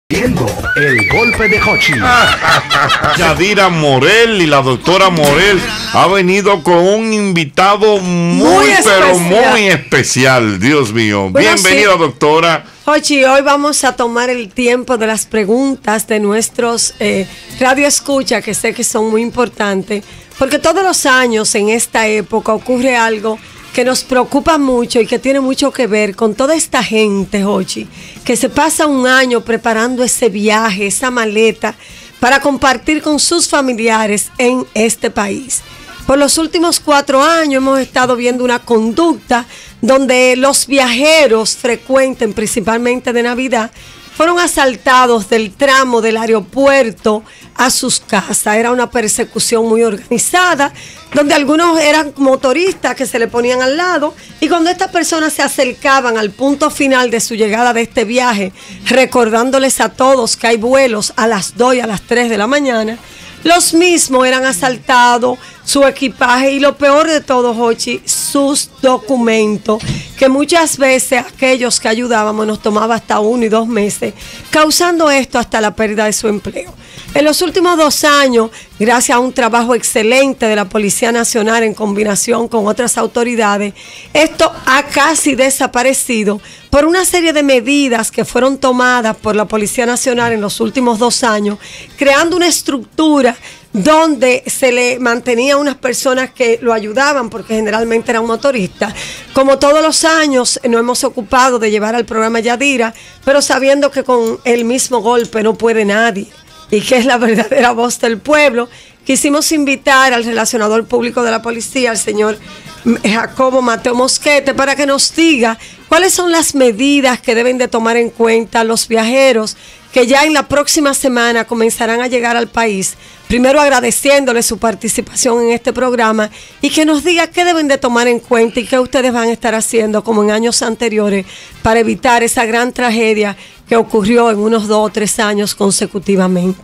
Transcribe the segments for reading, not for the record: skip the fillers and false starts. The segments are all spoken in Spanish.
El golpe de Hochi. Yadira Morel y la doctora Morel ha venido con un invitado muy especial. Dios mío. Bueno, bienvenida, sí, doctora. Hochi, hoy vamos a tomar el tiempo de las preguntas de nuestros radioescuchas, que sé que son muy importantes, porque todos los años en esta época ocurre algo que nos preocupa mucho y que tiene mucho que ver con toda esta gente, Hochi, que se pasa un año preparando ese viaje, esa maleta, para compartir con sus familiares en este país. Por los últimos 4 años hemos estado viendo una conducta donde los viajeros frecuentes, principalmente de Navidad, fueron asaltados del tramo del aeropuerto a sus casas. Era una persecución muy organizada, donde algunos eran motoristas que se le ponían al lado, y cuando estas personas se acercaban al punto final de su llegada de este viaje, recordándoles a todos que hay vuelos a las 2 y a las 3 de la mañana, los mismos eran asaltados, su equipaje y lo peor de todo, Hochi, sus documentos, que muchas veces aquellos que ayudábamos nos tomaba hasta 1 y 2 meses, causando esto hasta la pérdida de su empleo. En los últimos 2 años, gracias a un trabajo excelente de la Policía Nacional en combinación con otras autoridades, esto ha casi desaparecido por una serie de medidas que fueron tomadas por la Policía Nacional en los últimos 2 años, creando una estructura donde se le mantenía a unas personas que lo ayudaban, porque generalmente eran motoristas. Como todos los años nos hemos ocupado de llevar al programa Yadira, pero sabiendo que con el mismo golpe no puede nadie, y que es la verdadera voz del pueblo, quisimos invitar al relacionador público de la policía, al señor Jacobo Mateo Mosquete, para que nos diga cuáles son las medidas que deben de tomar en cuenta los viajeros que ya en la próxima semana comenzarán a llegar al país. Primero agradeciéndole su participación en este programa, y que nos diga qué deben de tomar en cuenta y qué ustedes van a estar haciendo como en años anteriores para evitar esa gran tragedia que ocurrió en unos 2 o 3 años consecutivamente.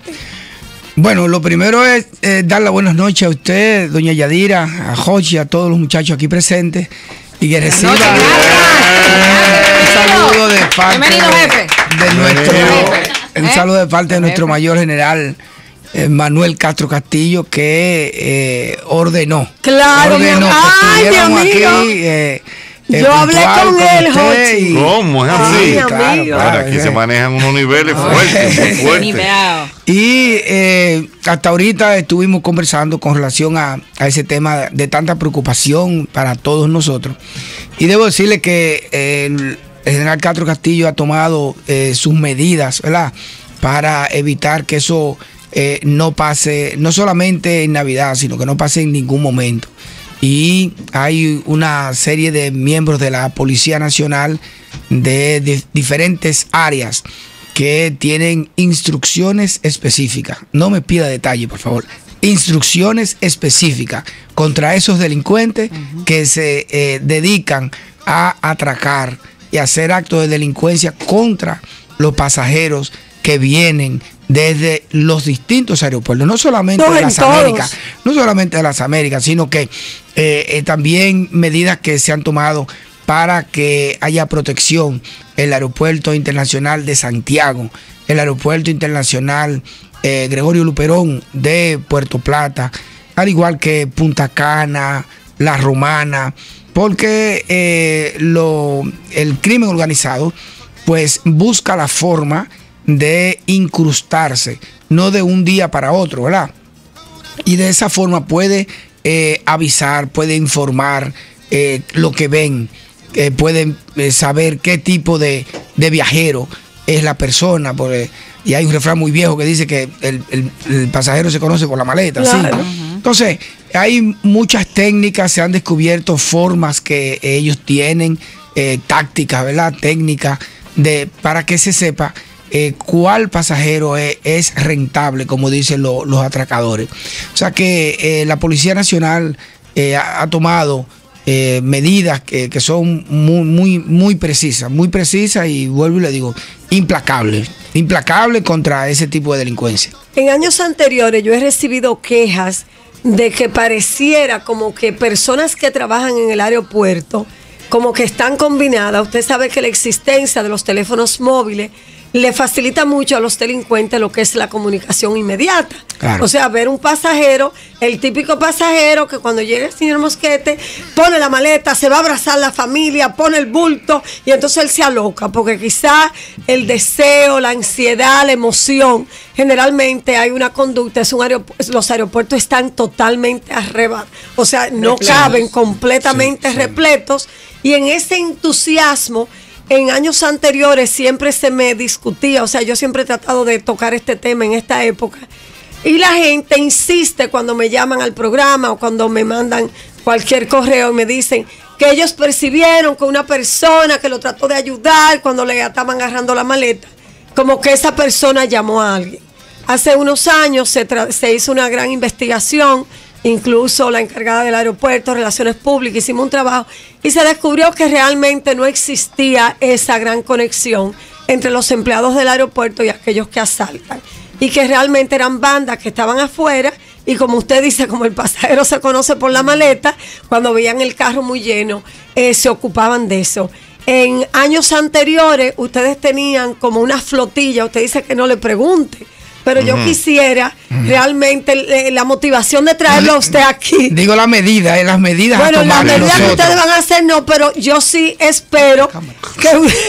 Bueno, lo primero es dar las buenas noches a usted, doña Yadira, a Hochi, a todos los muchachos aquí presentes, y que reciba un saludo de parte de nuestro mayor general Manuel Castro Castillo, que ordenó. Claro, que estuviéramos aquí. Yo hablé con él, Hochi. ¿Cómo es así? Claro, aquí se manejan unos niveles fuertes. Y hasta ahorita estuvimos conversando con relación a ese tema de tanta preocupación para todos nosotros. Y debo decirle que el general Castro Castillo ha tomado sus medidas, ¿verdad?, para evitar que eso no pase, no solamente en Navidad, sino que no pase en ningún momento. Y hay una serie de miembros de la Policía Nacional de diferentes áreas que tienen instrucciones específicas. No me pida detalle, por favor. Instrucciones específicas contra esos delincuentes que se dedican a atracar y hacer actos de delincuencia contra los pasajeros que vienen desde los distintos aeropuertos, no solamente de las Américas, sino que también medidas que se han tomado para que haya protección en el Aeropuerto Internacional de Santiago, el Aeropuerto Internacional Gregorio Luperón de Puerto Plata, al igual que Punta Cana, La Romana, porque el crimen organizado pues busca la forma de incrustarse, no de un día para otro, ¿verdad? Y de esa forma puede avisar, puede informar lo que ven, pueden saber qué tipo de viajero es la persona, porque, y hay un refrán muy viejo que dice que el pasajero se conoce por la maleta, claro. ¿Sí? Entonces, hay muchas técnicas, se han descubierto formas que ellos tienen, tácticas, ¿verdad?, técnicas para que se sepa cuál pasajero es rentable, como dicen los atracadores. O sea que la Policía Nacional ha tomado medidas que son muy precisas, y vuelvo y le digo, implacable contra ese tipo de delincuencia. En años anteriores yo he recibido quejas de que pareciera como que personas que trabajan en el aeropuerto como que están combinadas. Usted sabe que la existencia de los teléfonos móviles le facilita mucho a los delincuentes lo que es la comunicación inmediata. Claro. O sea, ver un pasajero, el típico pasajero que cuando llega el señor Mosquete, pone la maleta, se va a abrazar la familia, pone el bulto y entonces él se aloca, porque quizás el deseo, la ansiedad, la emoción, generalmente hay una conducta, los aeropuertos están totalmente arrebatados, o sea, no caben, completamente repletos, y en ese entusiasmo, en años anteriores siempre se me discutía, o sea, yo siempre he tratado de tocar este tema en esta época, y la gente insiste cuando me llaman al programa o cuando me mandan cualquier correo y me dicen que ellos percibieron que una persona que lo trató de ayudar cuando le estaban agarrando la maleta, como que esa persona llamó a alguien. Hace unos años se hizo una gran investigación, incluso la encargada del aeropuerto, Relaciones Públicas, hicimos un trabajo y se descubrió que realmente no existía esa gran conexión entre los empleados del aeropuerto y aquellos que asaltan, y que realmente eran bandas que estaban afuera, y como usted dice, como el pasajero se conoce por la maleta, cuando veían el carro muy lleno, se ocupaban de eso. En años anteriores ustedes tenían como una flotilla, usted dice que no le pregunte, pero yo quisiera realmente la motivación de traerlo a usted aquí. Digo las medidas a bueno, tomar. Las medidas que ustedes van a hacer no, pero yo sí espero que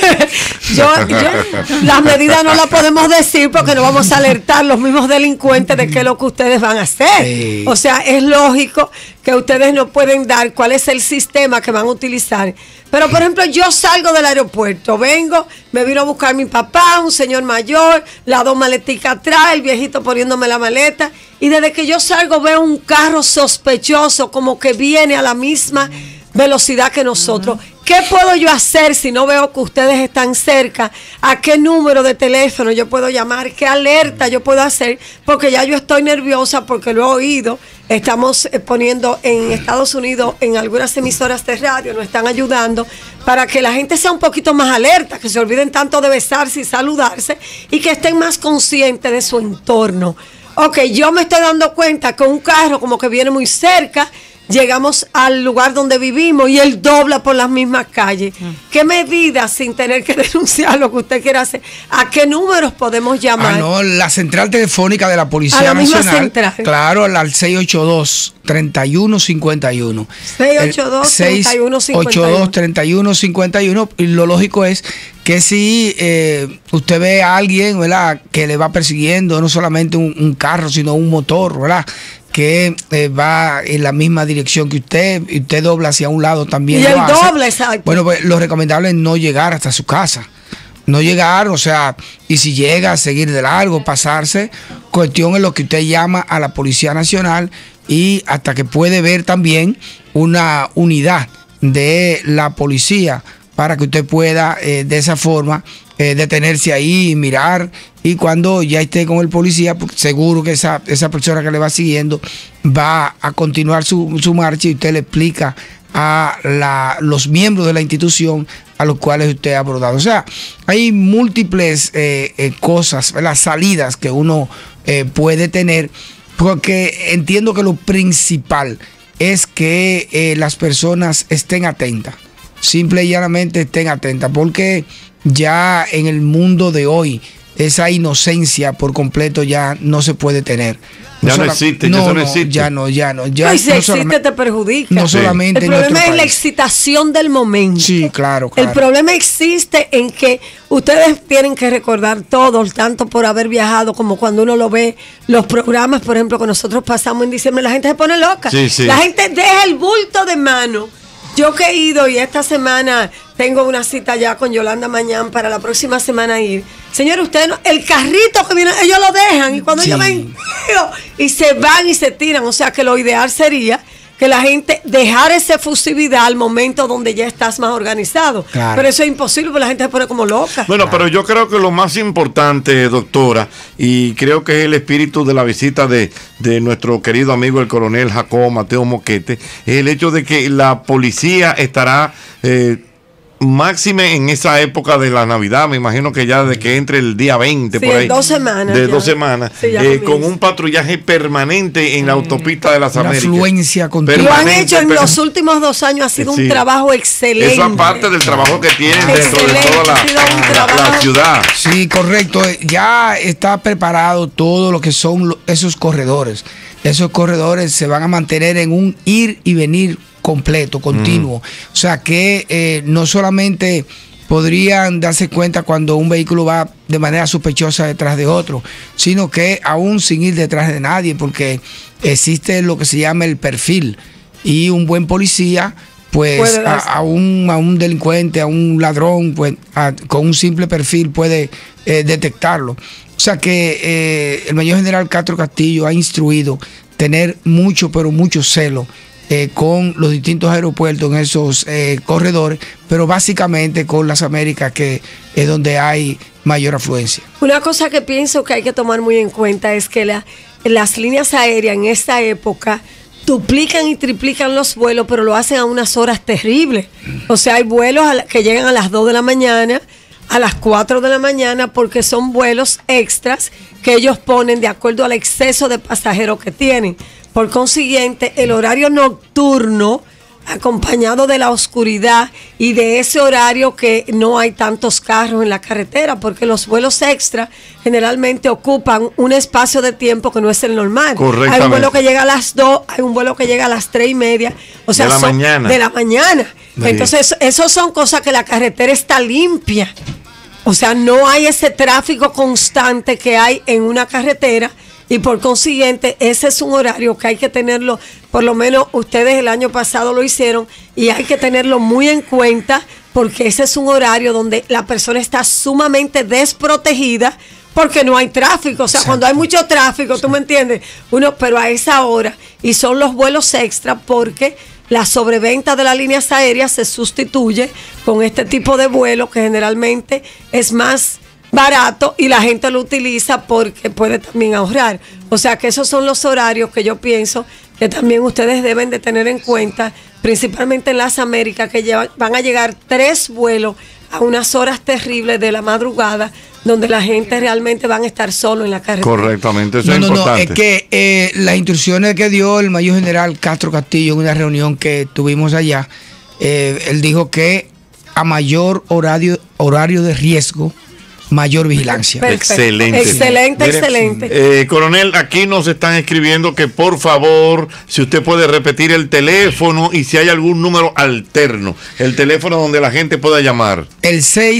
las medidas no las podemos decir porque no vamos a alertar los mismos delincuentes de qué es lo que ustedes van a hacer. Sí. O sea, es lógico que ustedes no pueden dar cuál es el sistema que van a utilizar. Pero, por ejemplo, yo salgo del aeropuerto, vengo, me vino a buscar mi papá, un señor mayor, las dos maleticas atrás, el viejito poniéndome la maleta, y desde que yo salgo veo un carro sospechoso, como que viene a la misma velocidad que nosotros. ¿Qué puedo yo hacer si no veo que ustedes están cerca? ¿A qué número de teléfono yo puedo llamar? ¿Qué alerta yo puedo hacer? Porque ya yo estoy nerviosa porque lo he oído. Estamos poniendo en Estados Unidos, en algunas emisoras de radio, nos están ayudando para que la gente sea un poquito más alerta, que se olviden tanto de besarse y saludarse y que estén más conscientes de su entorno. Ok, yo me estoy dando cuenta que un carro como que viene muy cerca, llegamos al lugar donde vivimos y él dobla por las mismas calles. ¿Qué medidas, sin tener que denunciar lo que usted quiera hacer, a qué números podemos llamar? No, la central telefónica de la Policía a la misma Nacional. Central. Claro, al 682-3151. 682-3151. Y lo lógico es que si usted ve a alguien, ¿verdad?, que le va persiguiendo no solamente un carro, sino un motor, ¿verdad?, que va en la misma dirección que usted, y usted dobla hacia un lado también. Y el doble, exacto. Bueno, pues lo recomendable es no llegar hasta su casa. No llegar, o sea, y si llega, seguir de largo, pasarse. Cuestión en lo que usted llama a la Policía Nacional, y hasta que puede ver también una unidad de la policía para que usted pueda de esa forma detenerse ahí y mirar, y cuando ya esté con el policía, pues seguro que esa persona que le va siguiendo va a continuar su marcha, y usted le explica a los miembros de la institución a los cuales usted ha abordado. O sea, hay múltiples cosas, las salidas que uno puede tener, porque entiendo que lo principal es que las personas estén atentas. Simple y llanamente estén atentas, porque ya en el mundo de hoy esa inocencia por completo ya no se puede tener. Ya no existe, ya no existe. Ya no. Si no existe te perjudica. No solamente el problema es la excitación del momento. Sí, claro. El problema existe en que ustedes tienen que recordar todo, tanto por haber viajado como cuando uno lo ve, los programas, por ejemplo, que nosotros pasamos en diciembre, la gente se pone loca. Sí. La gente deja el bulto de mano. Yo que he ido, y esta semana tengo una cita ya con Yolanda Mañán para la próxima semana ir. Señores, ustedes no, el carrito que viene, ellos lo dejan, y cuando ellos ven, y se van y se tiran. O sea que lo ideal sería que la gente dejara esa efusividad al momento donde ya estás más organizado. Claro. Pero eso es imposible, porque la gente se pone como loca. Bueno, pero yo creo que lo más importante, doctora, y creo que es el espíritu de la visita de nuestro querido amigo el coronel Jacobo Mateo Mosquete, es el hecho de que la policía estará máxime en esa época de la Navidad, me imagino que ya de que entre el día 20 sí, por ahí. 2 semanas. De 2 semanas. Sí, con un patrullaje permanente en la autopista de las Américas. Una afluencia continua. Lo han hecho en los últimos 2 años, ha sido un trabajo excelente. Eso aparte del trabajo que tienen dentro de toda la ciudad. Sí, correcto. Ya está preparado todo lo que son esos corredores. Esos corredores se van a mantener en un ir y venir completo, continuo. O sea que no solamente podrían darse cuenta cuando un vehículo va de manera sospechosa detrás de otro, sino que aún sin ir detrás de nadie, porque existe lo que se llama el perfil, y un buen policía pues a un delincuente, a un ladrón, pues con un simple perfil puede detectarlo. O sea que el mayor general Castro Castillo ha instruido tener mucho, pero mucho celo con los distintos aeropuertos en esos corredores, pero básicamente con las Américas, que es donde hay mayor afluencia. Una cosa que pienso que hay que tomar muy en cuenta es que las líneas aéreas en esta época duplican y triplican los vuelos, pero lo hacen a unas horas terribles. O sea, hay vuelos que llegan a las 2 de la mañana, a las 4 de la mañana, porque son vuelos extras que ellos ponen de acuerdo al exceso de pasajeros que tienen. Por consiguiente, el horario nocturno, acompañado de la oscuridad y de ese horario que no hay tantos carros en la carretera, porque los vuelos extra generalmente ocupan un espacio de tiempo que no es el normal. Hay un vuelo que llega a las 2, hay un vuelo que llega a las 3:30, o sea, de la mañana. Sí. Entonces, eso son cosas que la carretera está limpia. O sea, no hay ese tráfico constante que hay en una carretera. Y por consiguiente, ese es un horario que hay que tenerlo, por lo menos ustedes el año pasado lo hicieron, y hay que tenerlo muy en cuenta, porque ese es un horario donde la persona está sumamente desprotegida, porque no hay tráfico. O sea, cuando hay mucho tráfico, tú me entiendes, pero a esa hora, y son los vuelos extra, porque la sobreventa de las líneas aéreas se sustituye con este tipo de vuelo que generalmente es más barato y la gente lo utiliza porque puede también ahorrar. O sea que esos son los horarios que yo pienso que también ustedes deben de tener en cuenta, principalmente en las Américas, que van a llegar 3 vuelos a unas horas terribles de la madrugada, donde la gente realmente van a estar solo en la carretera. Correctamente, eso es importante. Es que las instrucciones que dio el mayor general Castro Castillo en una reunión que tuvimos allá, él dijo que a mayor horario de riesgo, mayor vigilancia. Perfecto. Excelente. Excelente, Mire, excelente. Coronel, aquí nos están escribiendo que por favor, si usted puede repetir el teléfono y si hay algún número alterno, el teléfono donde la gente pueda llamar. El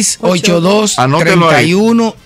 682-3151.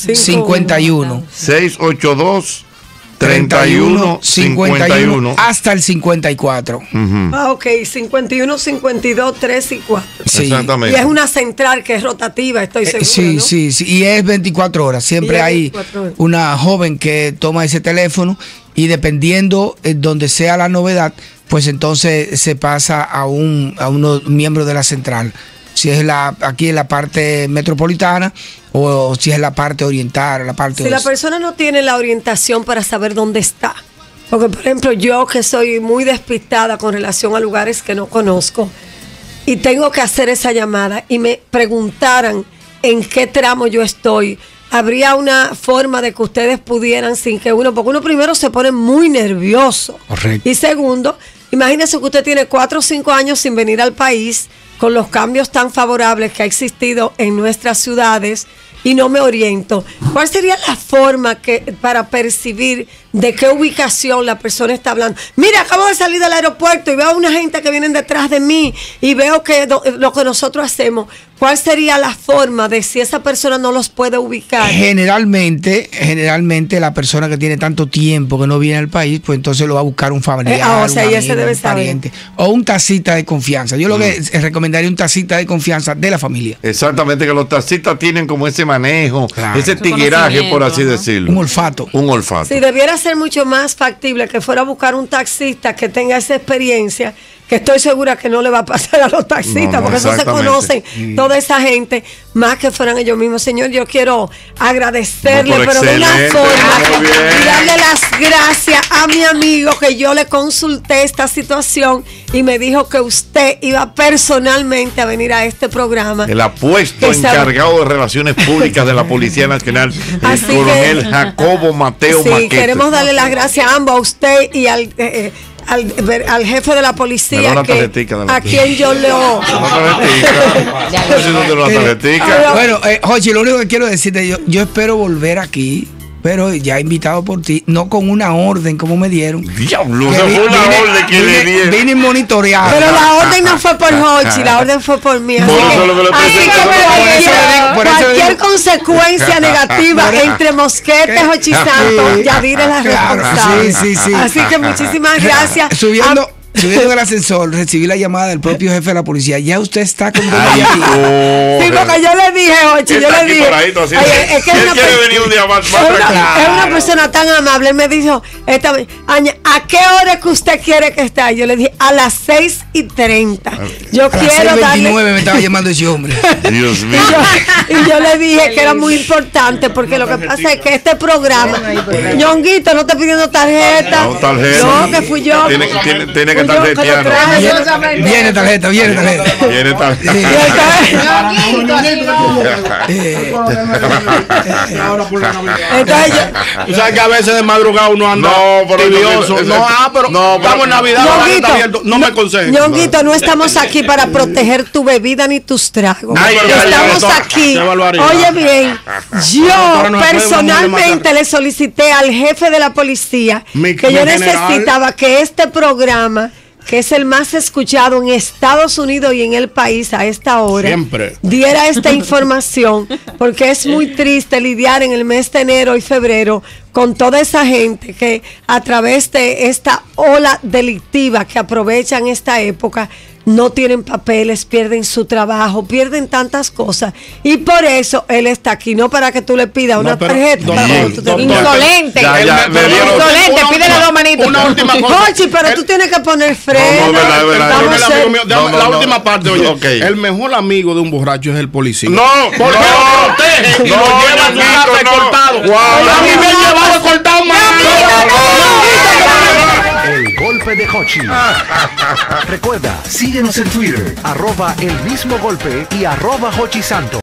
682-3151 hasta el 54. Ok, 51, 52, 3 y 4. Sí. Exactamente. Y es una central que es rotativa, estoy seguro. Sí, ¿no? sí, y es 24 horas. Siempre hay 24 horas. una joven que toma ese teléfono, y dependiendo donde sea la novedad, pues entonces se pasa a unos miembros de la central. Si es aquí en la parte metropolitana o si es la parte oriental, la parte Si la persona no tiene la orientación para saber dónde está, porque por ejemplo yo que soy muy despistada con relación a lugares que no conozco y tengo que hacer esa llamada y me preguntaran en qué tramo yo estoy, habría una forma de que ustedes pudieran sin que porque uno primero se pone muy nervioso. Correcto. Y segundo, imagínese que usted tiene 4 o 5 años sin venir al país, con los cambios tan favorables que ha existido en nuestras ciudades, y no me oriento. ¿Cuál sería la forma para percibir de qué ubicación la persona está hablando? Mira, acabo de salir del aeropuerto y veo a una gente que viene detrás de mí y veo que lo que nosotros hacemos. ¿Cuál sería la forma de si esa persona no los puede ubicar? Generalmente la persona que tiene tanto tiempo que no viene al país, pues entonces lo va a buscar un familiar, o sea, un y ese amigo, debe un pariente, o un taxista de confianza. Yo lo que recomendaría un taxista de confianza de la familia. Exactamente, que los taxistas tienen como ese manejo, claro, ese tigueraje, por así decirlo. Un olfato. Un olfato. Sí, debiera ser mucho más factible que fuera a buscar un taxista que tenga esa experiencia que estoy segura que no le va a pasar a los taxistas, porque eso se conocen toda esa gente, más que fueran ellos mismos. Señor, yo quiero agradecerle, pero de una forma, y darle las gracias a mi amigo que yo le consulté esta situación y me dijo que usted iba personalmente a venir a este programa. El apuesto encargado de Relaciones Públicas de la Policía Nacional, el coronel Jacobo Mateo Maquete. Queremos darle las gracias a ambos, a usted y al jefe de la policía, a quien yo lo... Bueno, Jochi, lo único que quiero decirte, yo espero volver aquí, pero ya invitado por ti, no con una orden como me dieron. Diablo, esa fue una orden que le dieron. Vine monitoreado. Pero la orden no fue por Jochi, la orden fue por mí. Así que cualquier consecuencia negativa entre Mosquete, Jochi Santos, Yadir es la responsable. Sí. Así que muchísimas gracias. Subiendo en el ascensor, recibí la llamada del propio jefe de la policía. Ya usted está con Sí, porque yo le dije, Jochi, yo le dije. Es que él quiere venir un día más. Es una persona tan amable. Él me dijo, ¿a qué hora es que usted quiere que esté? Yo le dije, a las 6:30. Yo quiero darle. 6:29 me estaba llamando ese hombre. Dios mío. Y yo le dije que era muy importante, porque lo que pasa es que este programa, Ñonguito, no está pidiendo tarjeta. No, tarjeta. No, que fui yo. Tiene que tarjetear. Viene tarjeta. Entonces tú sabes que a veces de madrugada uno anda tibioso. Pero estamos en Navidad, no me aconsejes. Ñonguito, no estamos aquí para proteger tu bebida ni tus tragos. Estamos aquí. Oye bien, yo personalmente le solicité al jefe de la policía que yo necesitaba que este programa, que es el más escuchado en Estados Unidos y en el país a esta hora, diera esta información, porque es muy triste lidiar en el mes de enero y febrero con toda esa gente que a través de esta ola delictiva que aprovechan esta época, no tienen papeles, pierden su trabajo, pierden tantas cosas, y por eso él está aquí, no para que tú le pidas una tarjeta. Insolente. Insolente, pídele 2 manitos. Una última cosa. Jochi, pero tú tienes que poner freno. La última parte, oye. El mejor amigo de un borracho es el policía. No, porque lo protege y lo lleva a su casa escoltado. A mí me han llevado escoltado más. El golpe de Jochi. Recuerda, síguenos en Twitter, @elmismogolpe y @Jochi Santos.